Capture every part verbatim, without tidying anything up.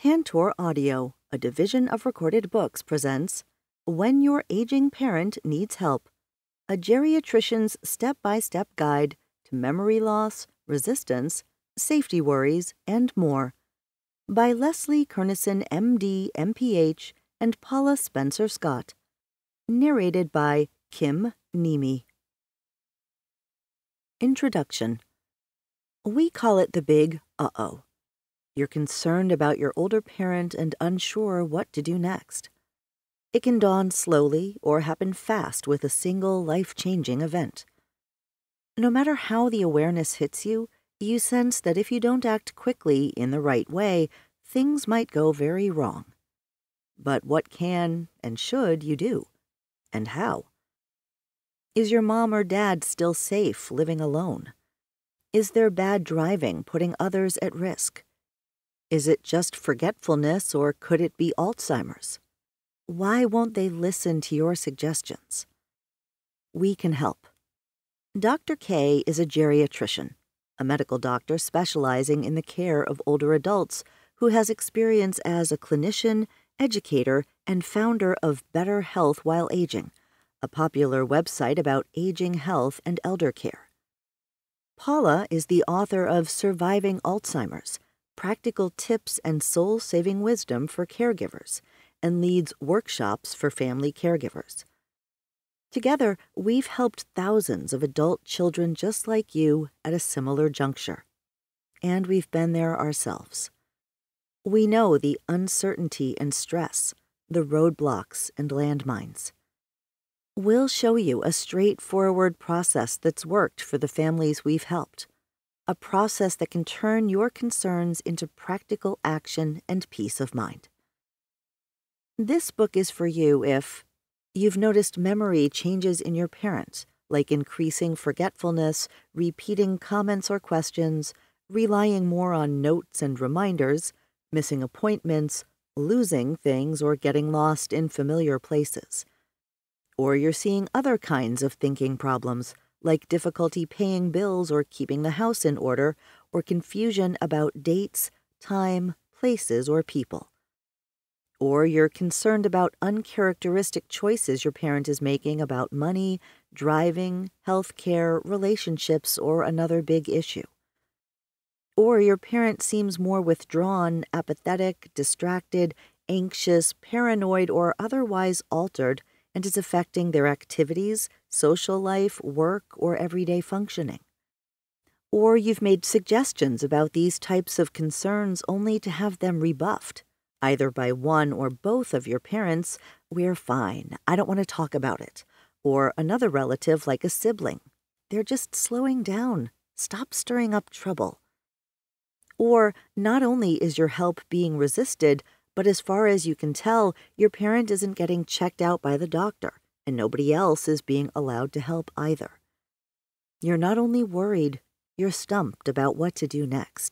Cantor Audio, a division of Recorded Books, presents When Your Aging Parent Needs Help, a geriatrician's step-by-step guide to memory loss, resistance, safety worries, and more, by Leslie Kernisan, M D, M P H, and Paula Spencer-Scott. Narrated by Kim Niemi. Introduction. We call it the big uh-oh. You're concerned about your older parent and unsure what to do next. It can dawn slowly or happen fast with a single life-changing event. No matter how the awareness hits you, you sense that if you don't act quickly in the right way, things might go very wrong. But what can and should you do? And how? Is your mom or dad still safe living alone? Is their bad driving putting others at risk? Is it just forgetfulness, or could it be Alzheimer's? Why won't they listen to your suggestions? We can help. Doctor K is a geriatrician, a medical doctor specializing in the care of older adults who has experience as a clinician, educator, and founder of Better Health While Aging, a popular website about aging health and elder care. Paula is the author of Surviving Alzheimer's, Practical Tips and Soul-Saving Wisdom for Caregivers, and leads workshops for family caregivers. Together, we've helped thousands of adult children just like you at a similar juncture. And we've been there ourselves. We know the uncertainty and stress, the roadblocks and landmines. We'll show you a straightforward process that's worked for the families we've helped. A process that can turn your concerns into practical action and peace of mind. This book is for you if you've noticed memory changes in your parents, like increasing forgetfulness, repeating comments or questions, relying more on notes and reminders, missing appointments, losing things, or getting lost in familiar places. Or you're seeing other kinds of thinking problems, like difficulty paying bills or keeping the house in order, or confusion about dates, time, places, or people. Or you're concerned about uncharacteristic choices your parent is making about money, driving, health care, relationships, or another big issue. Or your parent seems more withdrawn, apathetic, distracted, anxious, paranoid, or otherwise altered, and is affecting their activities, social life, work, or everyday functioning. Or you've made suggestions about these types of concerns only to have them rebuffed, either by one or both of your parents, "We're fine, I don't want to talk about it," or another relative like a sibling, "They're just slowing down, stop stirring up trouble." Or not only is your help being resisted, but as far as you can tell, your parent isn't getting checked out by the doctor, and nobody else is being allowed to help either. You're not only worried, you're stumped about what to do next.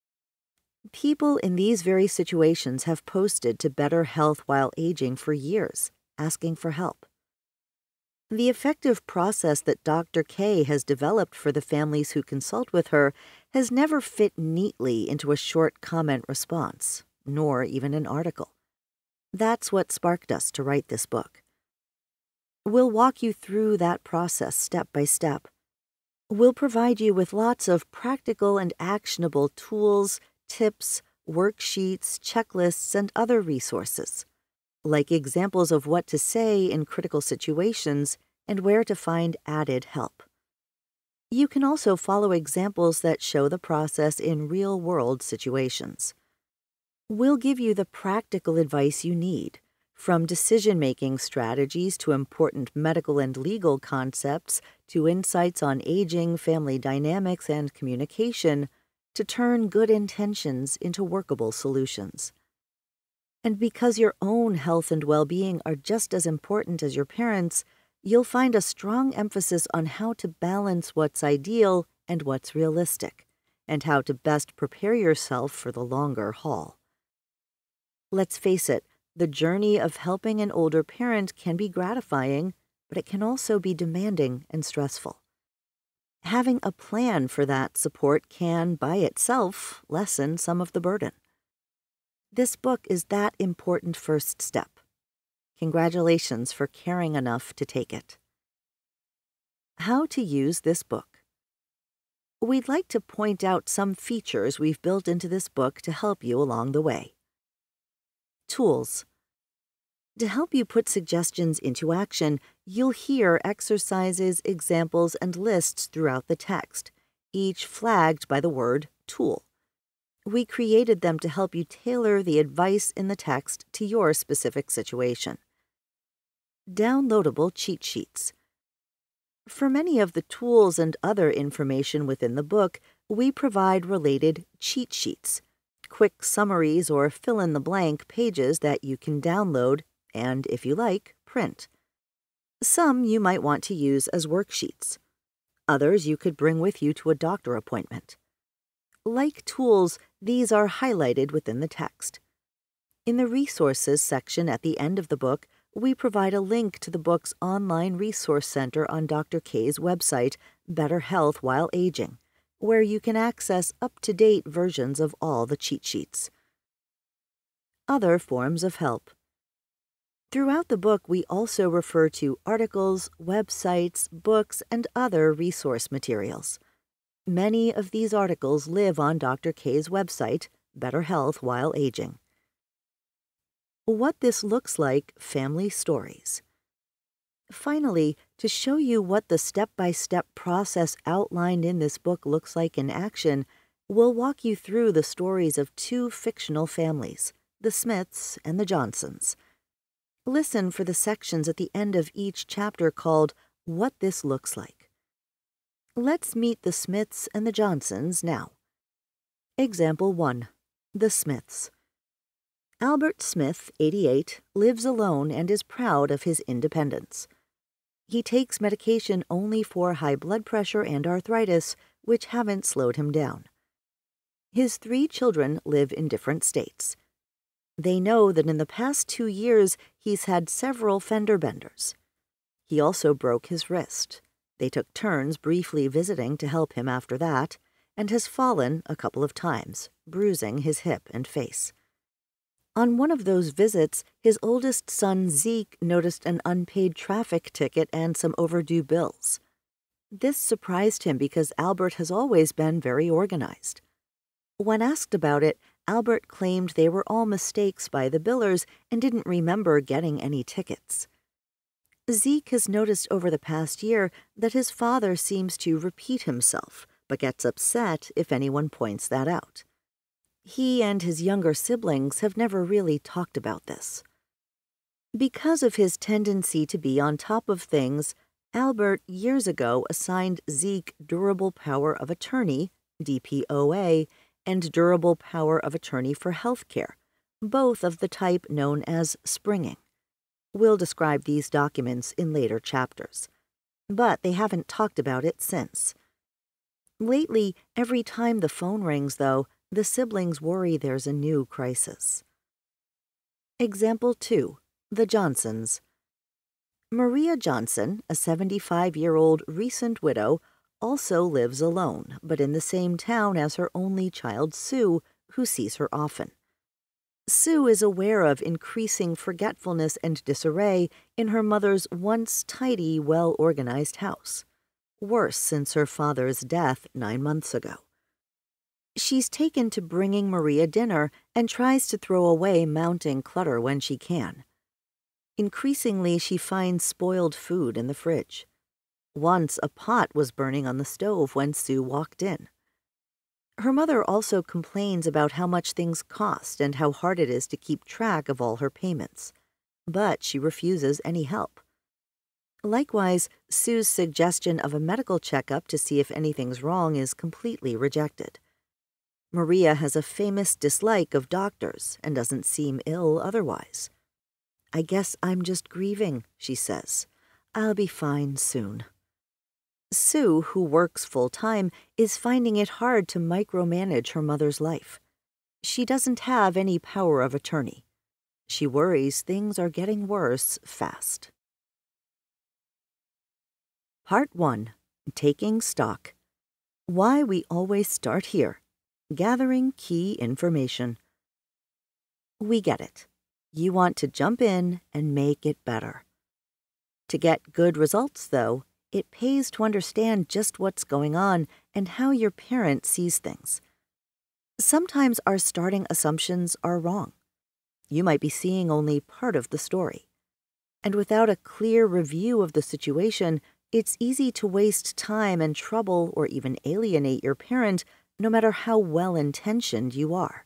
People in these very situations have posted to Better Health While Aging for years, asking for help. The effective process that Doctor K has developed for the families who consult with her has never fit neatly into a short comment response, nor even an article. That's what sparked us to write this book. We'll walk you through that process step by step. We'll provide you with lots of practical and actionable tools, tips, worksheets, checklists, and other resources, like examples of what to say in critical situations and where to find added help. You can also follow examples that show the process in real-world situations. We'll give you the practical advice you need, from decision-making strategies to important medical and legal concepts to insights on aging, family dynamics, and communication, to turn good intentions into workable solutions. And because your own health and well-being are just as important as your parents', you'll find a strong emphasis on how to balance what's ideal and what's realistic, and how to best prepare yourself for the longer haul. Let's face it, the journey of helping an older parent can be gratifying, but it can also be demanding and stressful. Having a plan for that support can, by itself, lessen some of the burden. This book is that important first step. Congratulations for caring enough to take it. How to use this book. We'd like to point out some features we've built into this book to help you along the way. Tools. To help you put suggestions into action, you'll hear exercises, examples, and lists throughout the text, each flagged by the word tool. We created them to help you tailor the advice in the text to your specific situation. Downloadable cheat sheets. For many of the tools and other information within the book, we provide related cheat sheets, quick summaries or fill-in-the-blank pages that you can download and, if you like, print. Some you might want to use as worksheets. Others you could bring with you to a doctor appointment. Like tools, these are highlighted within the text. In the Resources section at the end of the book, we provide a link to the book's online resource center on Doctor K's website, Better Health While Aging, where you can access up-to-date versions of all the cheat sheets. Other forms of help. Throughout the book, we also refer to articles, websites, books, and other resource materials. Many of these articles live on Doctor K's website, Better Health While Aging. What this looks like, family stories. Finally, to show you what the step-by-step process outlined in this book looks like in action, we'll walk you through the stories of two fictional families, the Smiths and the Johnsons. Listen for the sections at the end of each chapter called What This Looks Like. Let's meet the Smiths and the Johnsons now. Example one. The Smiths. Albert Smith, eighty-eight, lives alone and is proud of his independence. He takes medication only for high blood pressure and arthritis, which haven't slowed him down. His three children live in different states. They know that in the past two years he's had several fender benders. He also broke his wrist. They took turns briefly visiting to help him after that, and has fallen a couple of times, bruising his hip and face. On one of those visits, his oldest son Zeke noticed an unpaid traffic ticket and some overdue bills. This surprised him because Albert has always been very organized. When asked about it, Albert claimed they were all mistakes by the billers and didn't remember getting any tickets. Zeke has noticed over the past year that his father seems to repeat himself, but gets upset if anyone points that out. He and his younger siblings have never really talked about this. Because of his tendency to be on top of things, Albert years ago assigned Zeke durable power of attorney, D P O A, and durable power of attorney for health care, both of the type known as springing. We'll describe these documents in later chapters, but they haven't talked about it since. Lately, every time the phone rings, though, the siblings worry there's a new crisis. Example two. The Johnsons. Maria Johnson, a seventy-five-year-old recent widow, also lives alone, but in the same town as her only child, Sue, who sees her often. Sue is aware of increasing forgetfulness and disarray in her mother's once tidy, well-organized house, worse since her father's death nine months ago. She's taken to bringing Maria dinner and tries to throw away mounting clutter when she can. Increasingly, she finds spoiled food in the fridge. Once a pot was burning on the stove when Sue walked in. Her mother also complains about how much things cost and how hard it is to keep track of all her payments, but she refuses any help. Likewise, Sue's suggestion of a medical checkup to see if anything's wrong is completely rejected. Maria has a famous dislike of doctors and doesn't seem ill otherwise. "I guess I'm just grieving," she says. "I'll be fine soon." Sue, who works full-time, is finding it hard to micromanage her mother's life. She doesn't have any power of attorney. She worries things are getting worse fast. Part one. Taking Stock. Why we always start here. Gathering key information. We get it. You want to jump in and make it better. To get good results, though, it pays to understand just what's going on and how your parent sees things. Sometimes our starting assumptions are wrong. You might be seeing only part of the story. And without a clear review of the situation, it's easy to waste time and trouble or even alienate your parent, no matter how well-intentioned you are.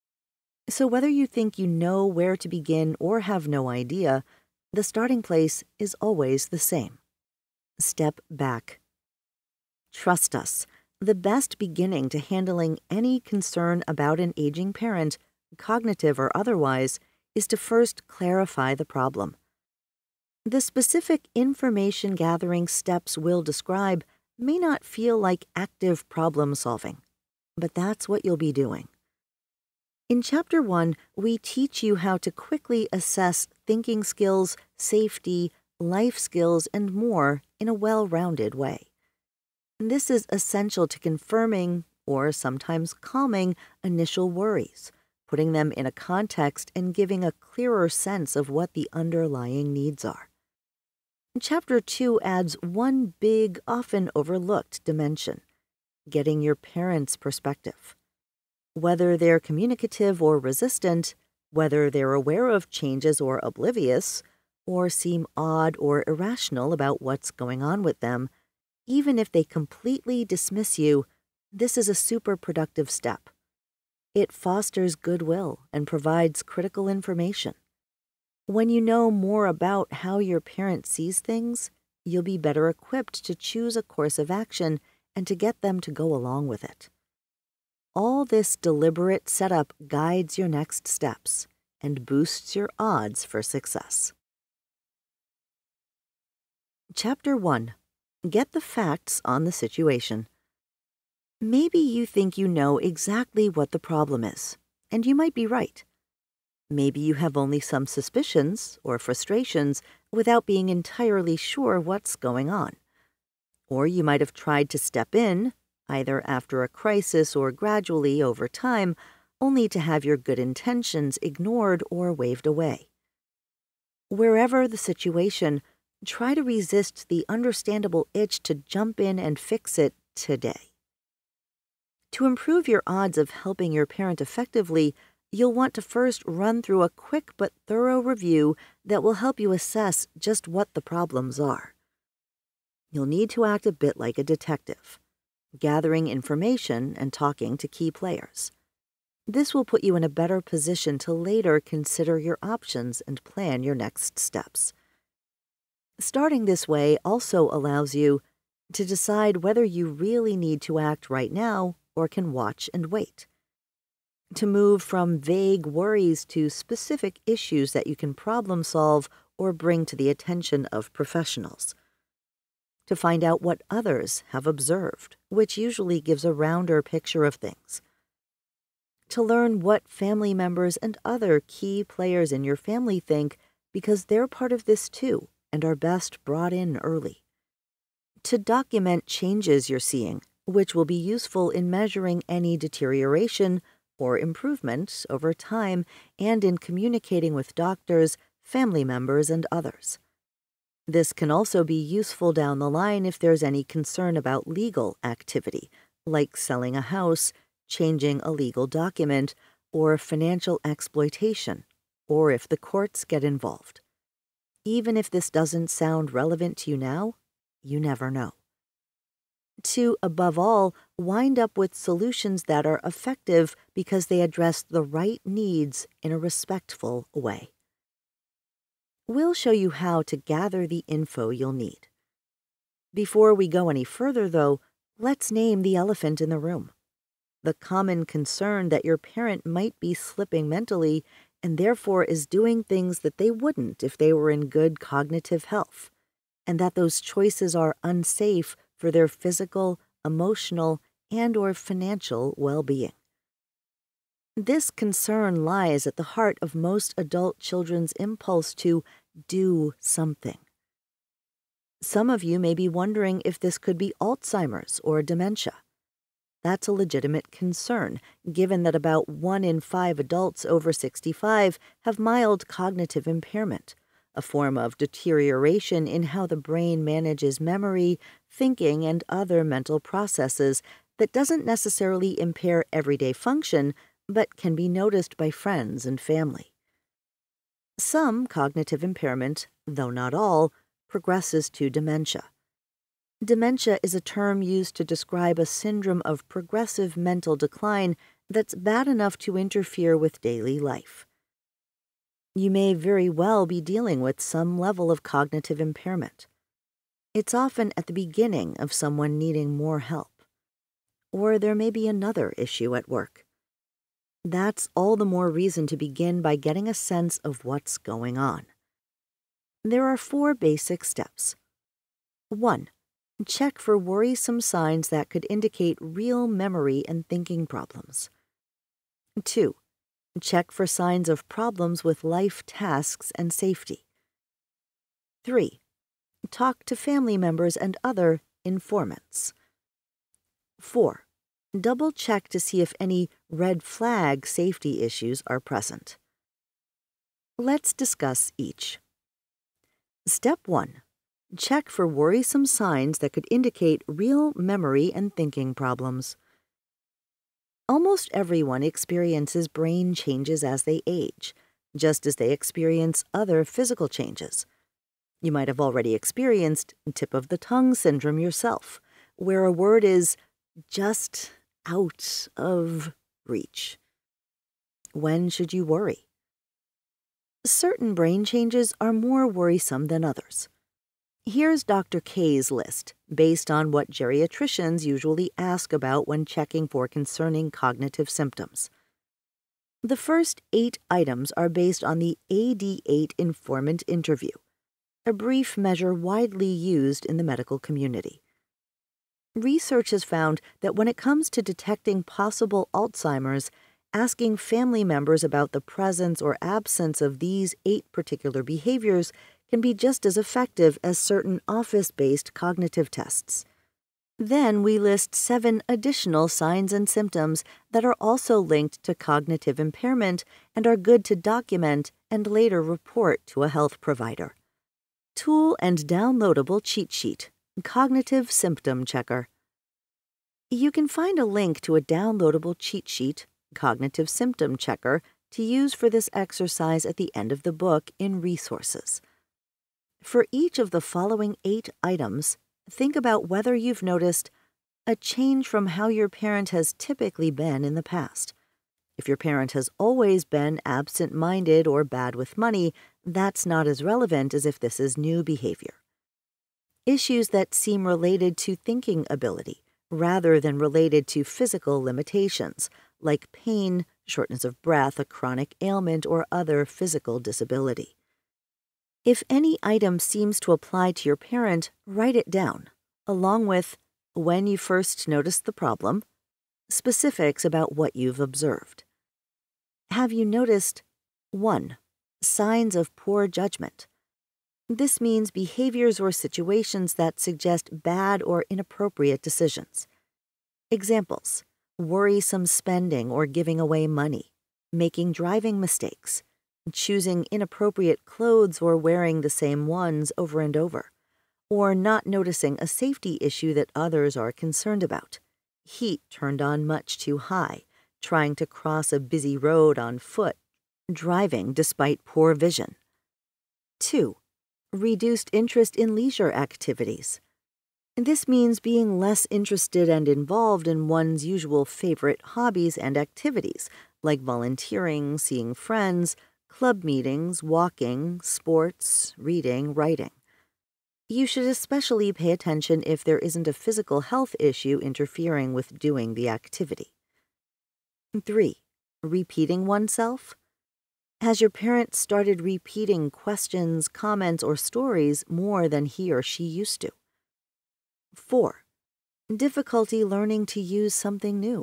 So whether you think you know where to begin or have no idea, the starting place is always the same. Step back. Trust us, the best beginning to handling any concern about an aging parent, cognitive or otherwise, is to first clarify the problem. The specific information gathering steps we'll describe may not feel like active problem solving, but that's what you'll be doing. In Chapter one, we teach you how to quickly assess thinking skills, safety, life skills, and more in a well-rounded way. This is essential to confirming, or sometimes calming, initial worries, putting them in a context and giving a clearer sense of what the underlying needs are. Chapter two adds one big, often overlooked dimension: getting your parents' perspective. Whether they're communicative or resistant, whether they're aware of changes or oblivious, or seem odd or irrational about what's going on with them, even if they completely dismiss you, this is a super productive step. It fosters goodwill and provides critical information. When you know more about how your parent sees things, you'll be better equipped to choose a course of action and to get them to go along with it. All this deliberate setup guides your next steps and boosts your odds for success. Chapter one. Get the facts on the situation. Maybe you think you know exactly what the problem is, and you might be right. Maybe you have only some suspicions or frustrations without being entirely sure what's going on. Or you might have tried to step in, either after a crisis or gradually over time, only to have your good intentions ignored or waved away. Wherever the situation, try to resist the understandable itch to jump in and fix it today. To improve your odds of helping your parent effectively, you'll want to first run through a quick but thorough review that will help you assess just what the problems are. You'll need to act a bit like a detective, gathering information and talking to key players. This will put you in a better position to later consider your options and plan your next steps. Starting this way also allows you to decide whether you really need to act right now or can watch and wait. To move from vague worries to specific issues that you can problem solve or bring to the attention of professionals. To find out what others have observed, which usually gives a rounder picture of things. To learn what family members and other key players in your family think, because they're part of this too and are best brought in early. To document changes you're seeing, which will be useful in measuring any deterioration or improvement over time and in communicating with doctors, family members, and others. This can also be useful down the line if there's any concern about legal activity, like selling a house, changing a legal document, or financial exploitation, or if the courts get involved. Even if this doesn't sound relevant to you now, you never know. To, above all, wind up with solutions that are effective because they address the right needs in a respectful way. We'll show you how to gather the info you'll need. Before we go any further, though, let's name the elephant in the room. The common concern that your parent might be slipping mentally and therefore is doing things that they wouldn't if they were in good cognitive health, and that those choices are unsafe for their physical, emotional, and or financial well-being. This concern lies at the heart of most adult children's impulse to do something. Some of you may be wondering if this could be Alzheimer's or dementia. that's a legitimate concern, given that about one in five adults over sixty-five have mild cognitive impairment, a form of deterioration in how the brain manages memory, thinking, and other mental processes that doesn't necessarily impair everyday function, but can be noticed by friends and family. Some cognitive impairment, though not all, progresses to dementia. Dementia is a term used to describe a syndrome of progressive mental decline that's bad enough to interfere with daily life. You may very well be dealing with some level of cognitive impairment. It's often at the beginning of someone needing more help. Or there may be another issue at work. That's all the more reason to begin by getting a sense of what's going on. There are four basic steps. One, check for worrisome signs that could indicate real memory and thinking problems. Two, check for signs of problems with life tasks and safety. Three, talk to family members and other informants. Four, double check to see if any red flag safety issues are present. Let's discuss each. Step one, check for worrisome signs that could indicate real memory and thinking problems. Almost everyone experiences brain changes as they age, just as they experience other physical changes. You might have already experienced tip of the tongue syndrome yourself, where a word is just out of reach. When should you worry? Certain brain changes are more worrisome than others. Here's Doctor K's list, based on what geriatricians usually ask about when checking for concerning cognitive symptoms. The first eight items are based on the A D eight informant interview, a brief measure widely used in the medical community. Research has found that when it comes to detecting possible Alzheimer's, asking family members about the presence or absence of these eight particular behaviors can be just as effective as certain office-based cognitive tests. Then we list seven additional signs and symptoms that are also linked to cognitive impairment and are good to document and later report to a health provider. Tool and downloadable cheat sheet, Cognitive Symptom Checker. You can find a link to a downloadable cheat sheet, Cognitive Symptom Checker, to use for this exercise at the end of the book in Resources. For each of the following eight items, think about whether you've noticed a change from how your parent has typically been in the past. If your parent has always been absent-minded or bad with money, that's not as relevant as if this is new behavior. Issues that seem related to thinking ability, rather than related to physical limitations, like pain, shortness of breath, a chronic ailment, or other physical disability. If any item seems to apply to your parent, write it down, along with when you first noticed the problem, specifics about what you've observed. Have you noticed one. Signs of poor judgment? This means behaviors or situations that suggest bad or inappropriate decisions. Examples: worrisome spending or giving away money, making driving mistakes, choosing inappropriate clothes or wearing the same ones over and over, or not noticing a safety issue that others are concerned about. Heat turned on much too high, trying to cross a busy road on foot, driving despite poor vision. Two. Reduced interest in leisure activities. This means being less interested and involved in one's usual favorite hobbies and activities, like volunteering, seeing friends, club meetings, walking, sports, reading, writing. You should especially pay attention if there isn't a physical health issue interfering with doing the activity. Three. Repeating oneself. Has your parent started repeating questions, comments, or stories more than he or she used to? Four. Difficulty learning to use something new.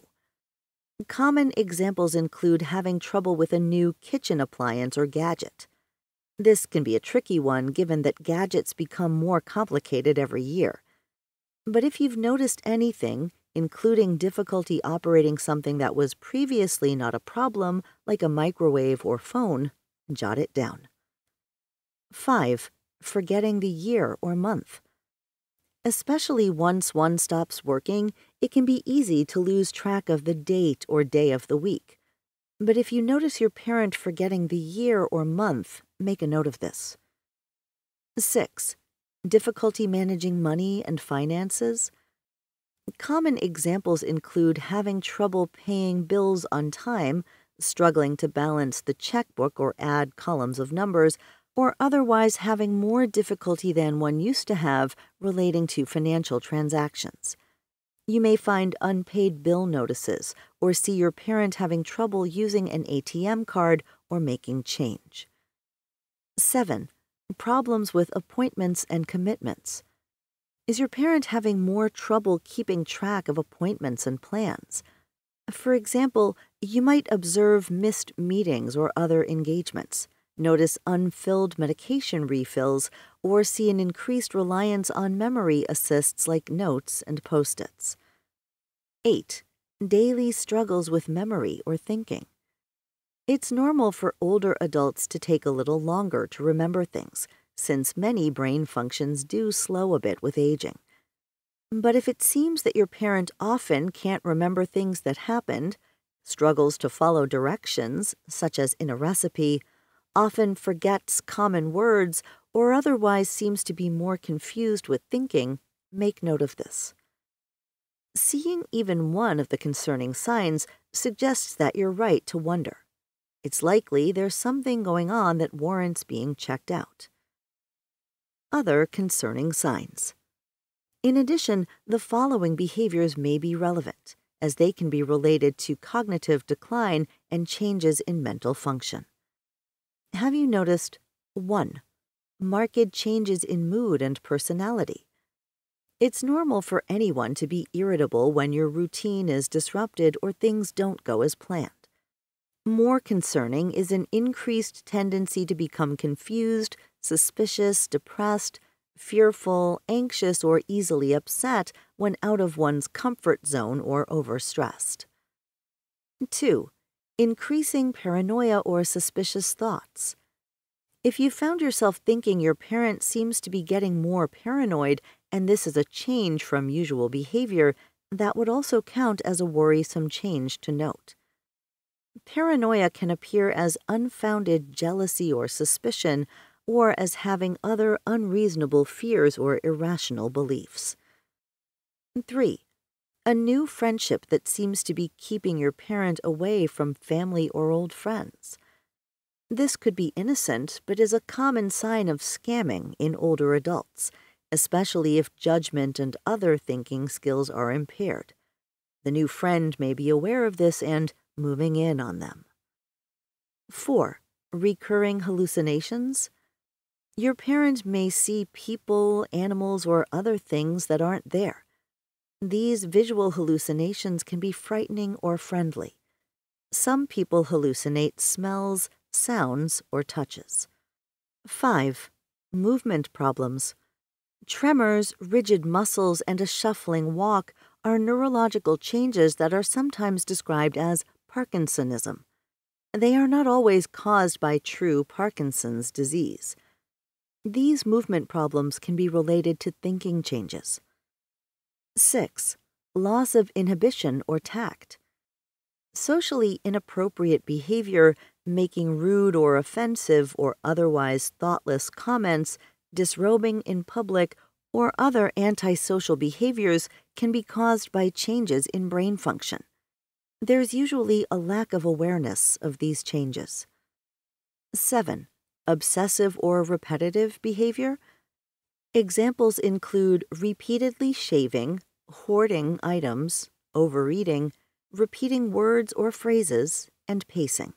Common examples include having trouble with a new kitchen appliance or gadget. This can be a tricky one given that gadgets become more complicated every year. But if you've noticed anything, including difficulty operating something that was previously not a problem, like a microwave or phone, jot it down. five. Forgetting the year or month. Especially once one stops working, it can be easy to lose track of the date or day of the week. But if you notice your parent forgetting the year or month, make a note of this. six. Difficulty managing money and finances. Common examples include having trouble paying bills on time, struggling to balance the checkbook or add columns of numbers, or otherwise having more difficulty than one used to have relating to financial transactions. You may find unpaid bill notices or see your parent having trouble using an A T M card or making change. seven. Problems with appointments and commitments. Is your parent having more trouble keeping track of appointments and plans? For example, you might observe missed meetings or other engagements, notice unfilled medication refills, or see an increased reliance on memory assists like notes and post-its. eight. Daily struggles with memory or thinking. It's normal for older adults to take a little longer to remember things, since many brain functions do slow a bit with aging. But if it seems that your parent often can't remember things that happened, struggles to follow directions, such as in a recipe, often forgets common words, or otherwise seems to be more confused with thinking, make note of this. Seeing even one of the concerning signs suggests that you're right to wonder. It's likely there's something going on that warrants being checked out. Other concerning signs. In addition, the following behaviors may be relevant, as they can be related to cognitive decline and changes in mental function. Have you noticed one. Marked changes in mood and personality? It's normal for anyone to be irritable when your routine is disrupted or things don't go as planned. More concerning is an increased tendency to become confused, suspicious, depressed, fearful, anxious, or easily upset when out of one's comfort zone or overstressed. two. Increasing paranoia or suspicious thoughts. If you found yourself thinking your parent seems to be getting more paranoid and this is a change from usual behavior, that would also count as a worrisome change to note. Paranoia can appear as unfounded jealousy or suspicion, or as having other unreasonable fears or irrational beliefs. three. A new friendship that seems to be keeping your parent away from family or old friends. This could be innocent, but is a common sign of scamming in older adults, especially if judgment and other thinking skills are impaired. The new friend may be aware of this and moving in on them. four. Recurring hallucinations. Your parent may see people, animals, or other things that aren't there. These visual hallucinations can be frightening or friendly. Some people hallucinate smells, sounds, or touches. five. Movement problems. Tremors, rigid muscles, and a shuffling walk are neurological changes that are sometimes described as Parkinsonism. They are not always caused by true Parkinson's disease. These movement problems can be related to thinking changes. six. Loss of inhibition or tact. Socially inappropriate behavior, making rude or offensive or otherwise thoughtless comments, disrobing in public, or other antisocial behaviors can be caused by changes in brain function. There's usually a lack of awareness of these changes. seven. Obsessive or repetitive behavior. Examples include repeatedly shaving, hoarding items, overeating, repeating words or phrases, and pacing.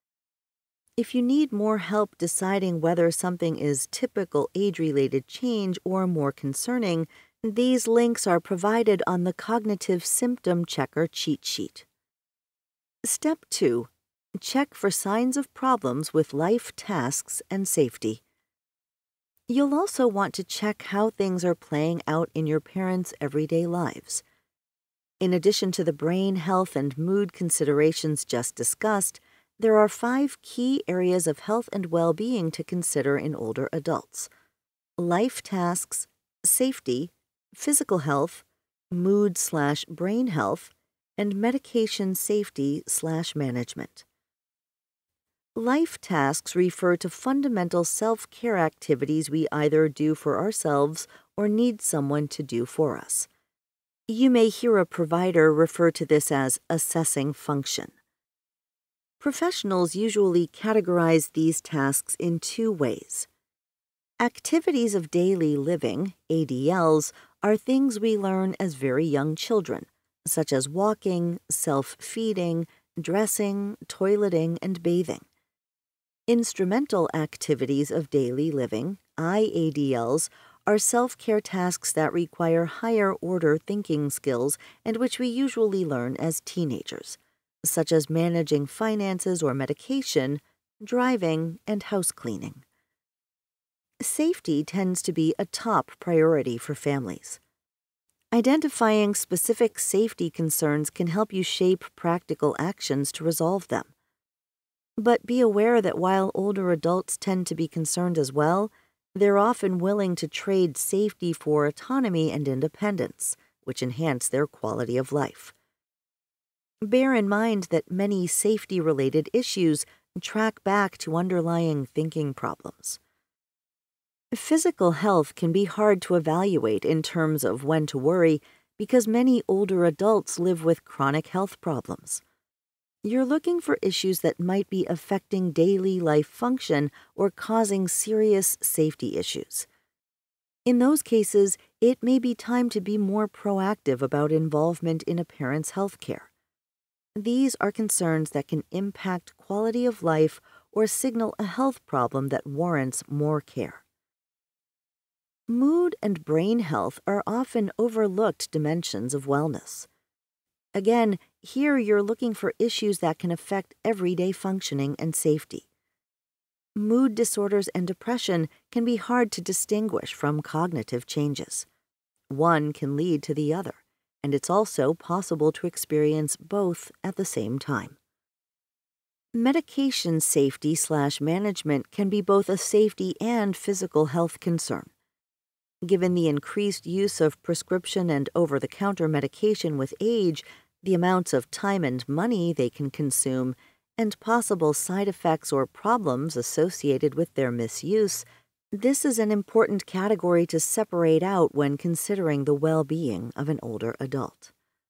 If you need more help deciding whether something is typical age-related change or more concerning, these links are provided on the Cognitive Symptom Checker cheat sheet. Step two. Check for signs of problems with life tasks and safety. You'll also want to check how things are playing out in your parents' everyday lives. In addition to the brain health and mood considerations just discussed, there are five key areas of health and well-being to consider in older adults: life tasks, safety, physical health, mood slash brain health, and medication safety slash management. Life tasks refer to fundamental self-care activities we either do for ourselves or need someone to do for us. You may hear a provider refer to this as assessing function. Professionals usually categorize these tasks in two ways. Activities of daily living, A D Ls, are things we learn as very young children, such as walking, self-feeding, dressing, toileting, and bathing. Instrumental activities of daily living, I A D Ls, are self-care tasks that require higher-order thinking skills and which we usually learn as teenagers, such as managing finances or medication, driving, and house cleaning. Safety tends to be a top priority for families. Identifying specific safety concerns can help you shape practical actions to resolve them. But be aware that while older adults tend to be concerned as well, they're often willing to trade safety for autonomy and independence, which enhance their quality of life. Bear in mind that many safety-related issues track back to underlying thinking problems. Physical health can be hard to evaluate in terms of when to worry because many older adults live with chronic health problems. You're looking for issues that might be affecting daily life function or causing serious safety issues. In those cases, it may be time to be more proactive about involvement in a parent's health care. These are concerns that can impact quality of life or signal a health problem that warrants more care. Mood and brain health are often overlooked dimensions of wellness. Again, here you're looking for issues that can affect everyday functioning and safety. Mood disorders and depression can be hard to distinguish from cognitive changes. One can lead to the other, and it's also possible to experience both at the same time. Medication safety slash management can be both a safety and physical health concern. Given the increased use of prescription and over-the-counter medication with age, the amounts of time and money they can consume, and possible side effects or problems associated with their misuse, this is an important category to separate out when considering the well-being of an older adult.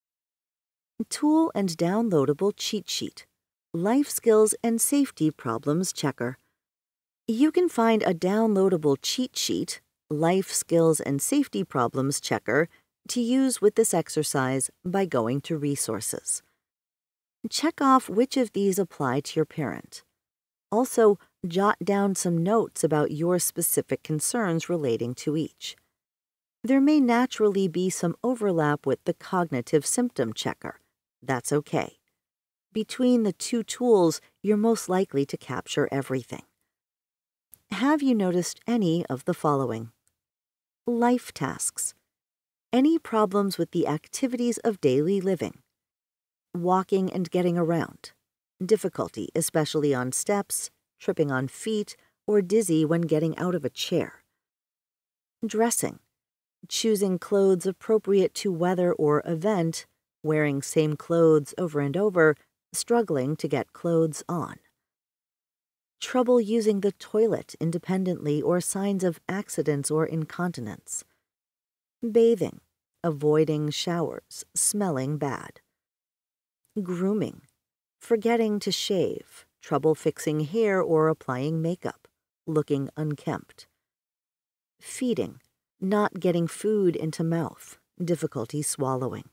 Tool and downloadable cheat sheet, life skills and safety problems checker. You can find a downloadable cheat sheet, life skills and safety problems checker, to use with this exercise by going to Resources. Check off which of these apply to your parent. Also, jot down some notes about your specific concerns relating to each. There may naturally be some overlap with the cognitive symptom checker. That's okay. Between the two tools, you're most likely to capture everything. Have you noticed any of the following? Life tasks. Any problems with the activities of daily living. Walking and getting around. Difficulty, especially on steps, tripping on feet, or dizzy when getting out of a chair. Dressing. Choosing clothes appropriate to weather or event, wearing same clothes over and over, struggling to get clothes on. Trouble using the toilet independently or signs of accidents or incontinence. Bathing, avoiding showers, smelling bad. Grooming, forgetting to shave, trouble fixing hair or applying makeup, looking unkempt. Feeding, not getting food into mouth, difficulty swallowing.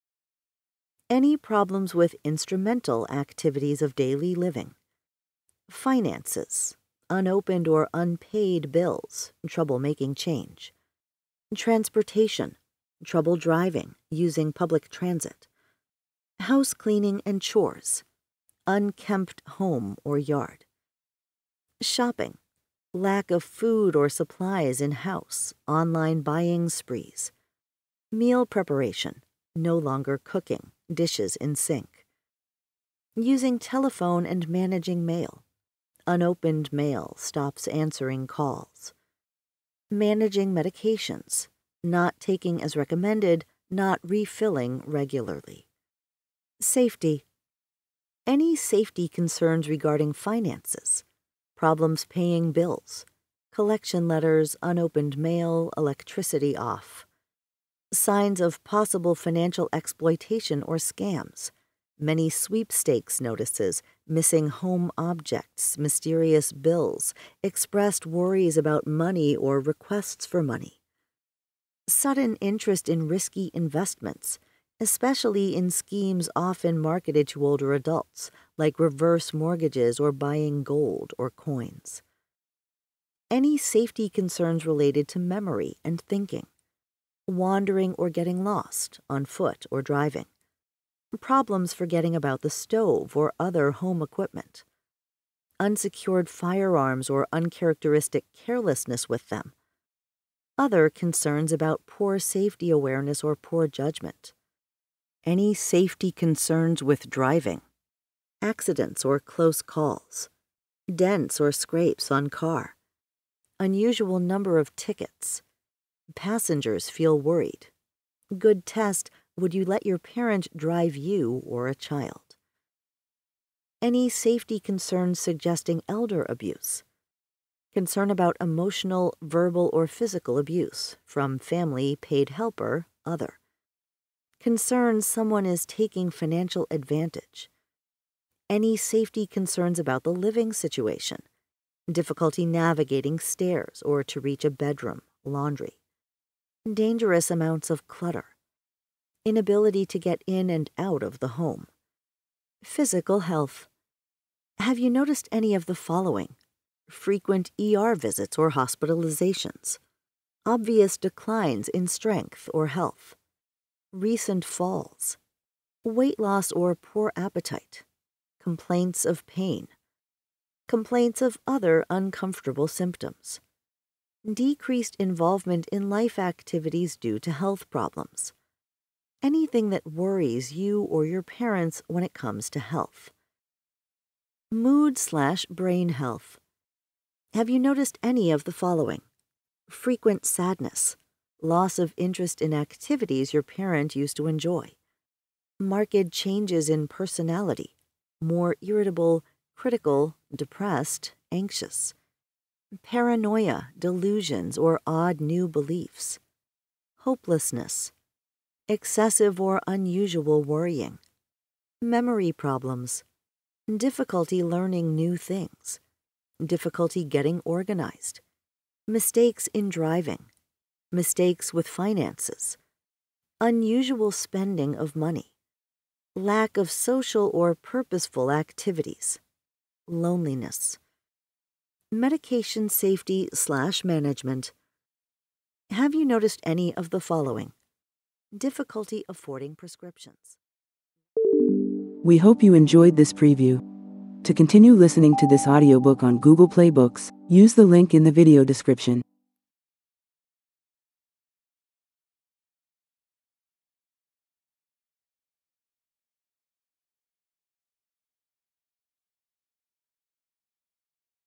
Any problems with instrumental activities of daily living. Finances, unopened or unpaid bills, trouble making change. Transportation, trouble driving, using public transit. House cleaning and chores, unkempt home or yard. Shopping, lack of food or supplies in house, online buying sprees. Meal preparation, no longer cooking, dishes in sink. Using telephone and managing mail. Unopened mail stops answering calls. Managing medications. Not taking as recommended, not refilling regularly. Safety. Any safety concerns regarding finances. Problems paying bills. Collection letters, unopened mail, electricity off. Signs of possible financial exploitation or scams. Many sweepstakes notices, missing home objects, mysterious bills, expressed worries about money or requests for money. Sudden interest in risky investments, especially in schemes often marketed to older adults, like reverse mortgages or buying gold or coins. Any safety concerns related to memory and thinking. Wandering or getting lost, on foot or driving. Problems forgetting about the stove or other home equipment. Unsecured firearms or uncharacteristic carelessness with them. Other concerns about poor safety awareness or poor judgment. Any safety concerns with driving. Accidents or close calls. Dents or scrapes on car. Unusual number of tickets. Passengers feel worried. Good test, would you let your parent drive you or a child? Any safety concerns suggesting elder abuse. Concern about emotional, verbal, or physical abuse from family, paid helper, other. Concerns someone is taking financial advantage. Any safety concerns about the living situation. Difficulty navigating stairs or to reach a bedroom, laundry. Dangerous amounts of clutter. Inability to get in and out of the home. Physical health. Have you noticed any of the following? Frequent E R visits or hospitalizations. Obvious declines in strength or health. Recent falls. Weight loss or poor appetite. Complaints of pain. Complaints of other uncomfortable symptoms. Decreased involvement in life activities due to health problems. Anything that worries you or your parents when it comes to health. Mood slash brain health. Have you noticed any of the following? Frequent sadness. Loss of interest in activities your parent used to enjoy. Marked changes in personality. More irritable, critical, depressed, anxious. Paranoia, delusions, or odd new beliefs. Hopelessness. Excessive or unusual worrying. Memory problems. Difficulty learning new things. Difficulty getting organized. Mistakes in driving. Mistakes with finances. Unusual spending of money. Lack of social or purposeful activities. Loneliness. Medication safety slash management. Have you noticed any of the following? Difficulty affording prescriptions. We hope you enjoyed this preview. To continue listening to this audiobook on Google Play Books, use the link in the video description.